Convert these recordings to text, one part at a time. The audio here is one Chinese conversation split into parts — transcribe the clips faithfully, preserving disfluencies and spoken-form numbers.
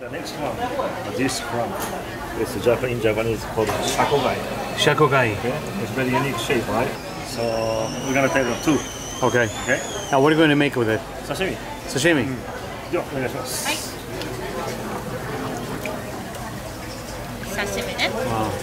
The next one, this crumb, it's Japanese, in Japanese called shakogai. Shakogai. Okay, it's very unique shape, right? So we're gonna take the two. Okay. Okay. Now what are you going to make with it? Sashimi. Sashimi. ではお願いします。 はい。刺身ね。 Wow. はい。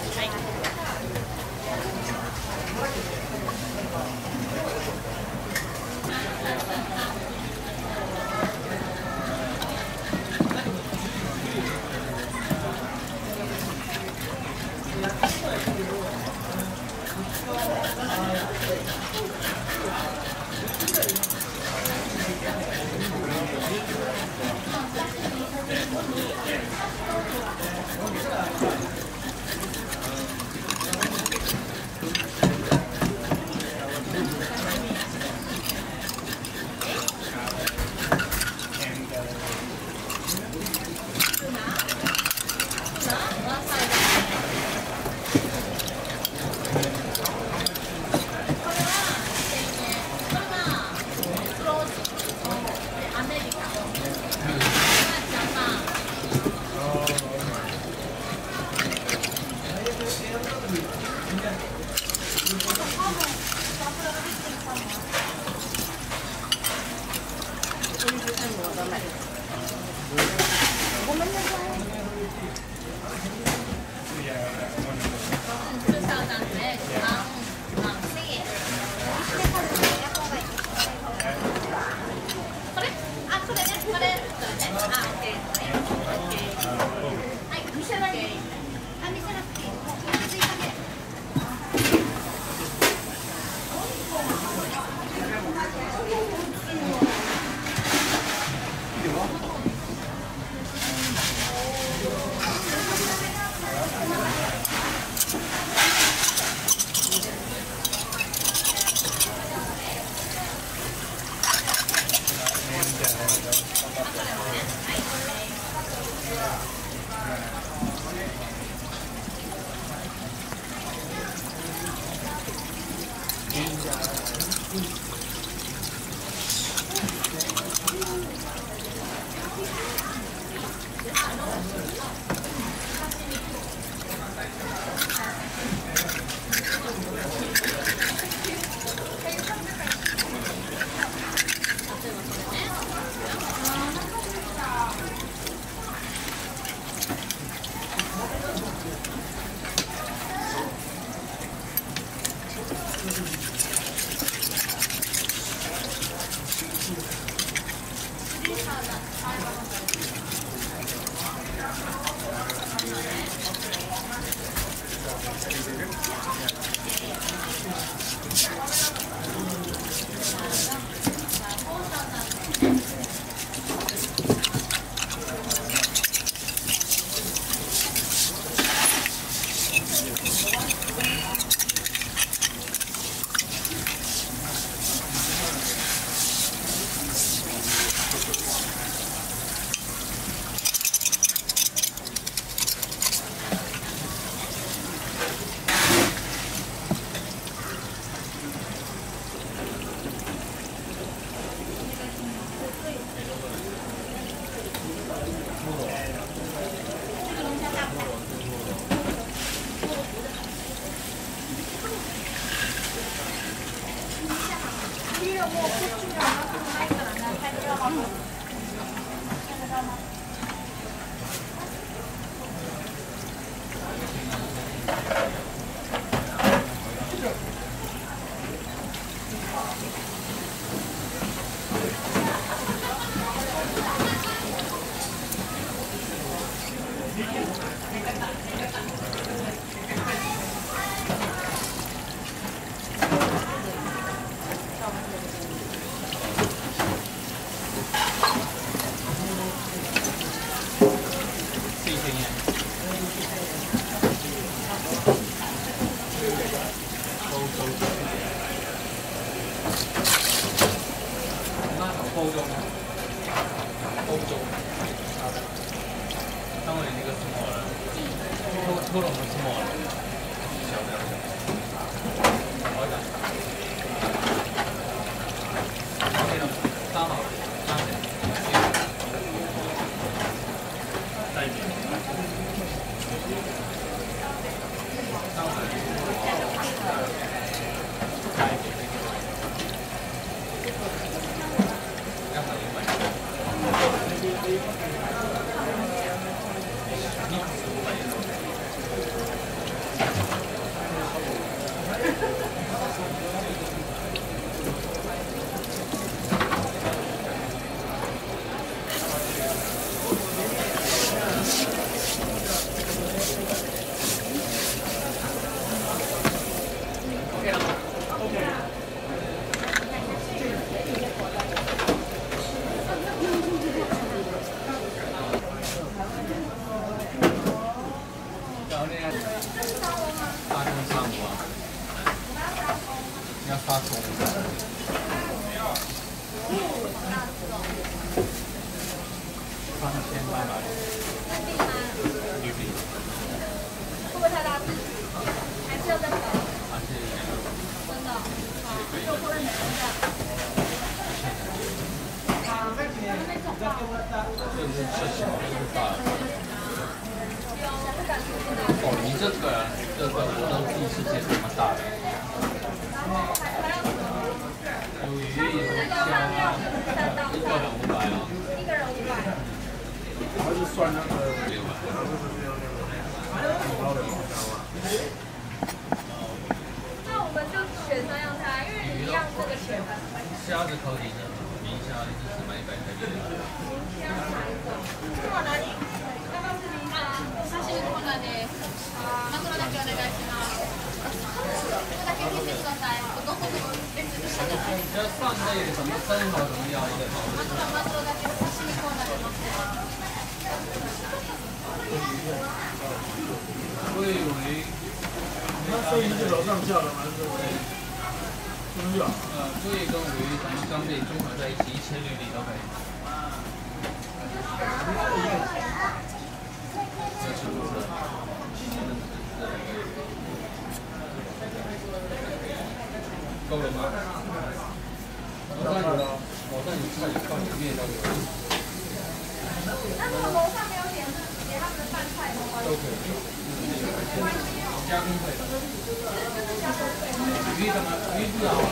再要发葱。放先买哪里？绿饼。会不会太大只？还是要再烤？还是真的？好，就做认真的。这是这小，这是大。哦，你这个这个我都第一次见这么大的。有鱼有虾，一个人五百哦。一个人五百。还是算那个六百。那我们就选三样菜，因为一样这个选的。虾子烤底呢？明虾一只是买一百台币的。明虾哪一种？放哪里？刚刚是明虾。刺身コーナーでマグロだけお願いします。これだけ見てください。どこの別にしたじゃない。じゃあ三类で什么三号怎么样？一个マグロマグロだけ刺身コーナーで待ってます。鲑鱼。那鲑鱼是楼上叫的吗？是猪肉。呃，鲑鱼跟鱼咱们刚可以综合在一起，一千绿里都可以。够了吗？楼上有了，楼上有菜，放里面都有。那如果楼上没有点，是给他们的饭菜吗？都可以，加工费。鱼怎么？鱼不老。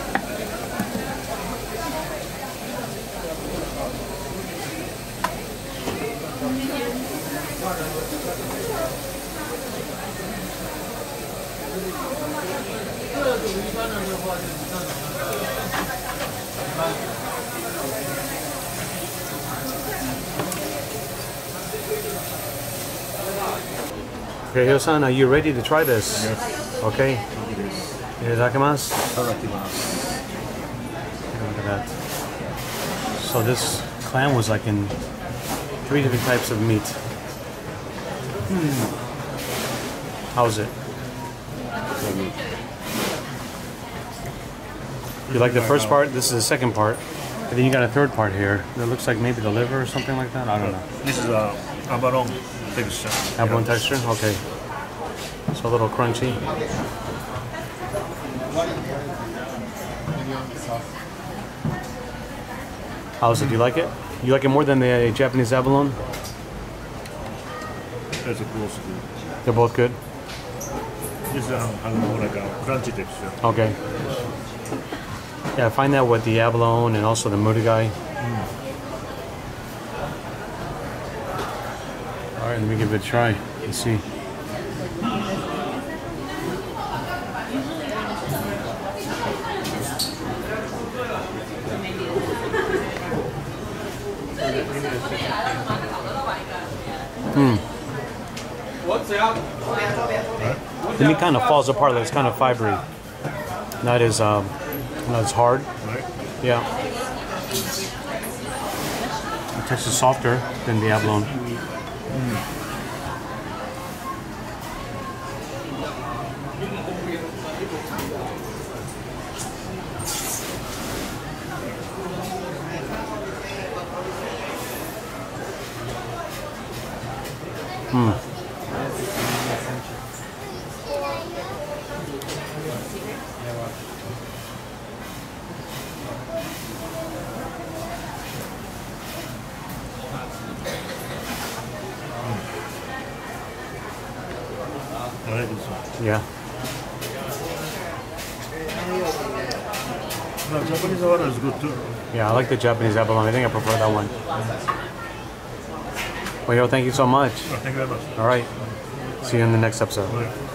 这个煮鱼干的话，就是那种那个。 Okay, Yosan, are you ready to try this? Yes. Okay. Itadakimasu. Itadakimasu. Look at that. So this clam was like in three different types of meat. Hmm. How's it? You like the first part? This is the second part. And then you got a third part here. It looks like maybe the liver or something like that. I don't know. This is a abalone texture. Abalone texture? Okay. It's a little crunchy. How's it? Do you like it? You like it more than the Japanese abalone? That's close. They're both good? This is a more like a crunchy texture. Okay. Yeah, I find that with the abalone and also the murugai. Mm. All right, let me give it a try. Let's see. Hmm. The meat kind of falls apart. It's kind of fibery. Not as um, not as hard. Right. Yeah. The texture is softer than the abalone. Mm. Hmm. I like this one. Yeah. No, Japanese abalone is good too. Yeah, I like the Japanese abalone. I think I prefer that one. Well, yo, thank you so much. Oh, thank you very much. All right. See you in the next episode. Bye.